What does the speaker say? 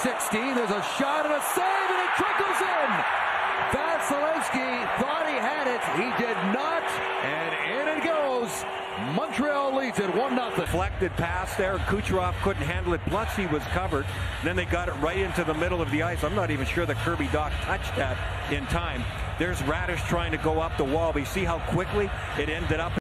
16. There's a shot and a save, and it trickles in. Vasilevsky thought he had it. He did not, and in it goes. Montreal leads it 1-0. Deflected pass there. Kucherov couldn't handle it. Plus he was covered. Then they got it right into the middle of the ice. I'm not even sure that Kirby Dach touched that in time. There's Radish trying to go up the wall. But you see how quickly it ended up.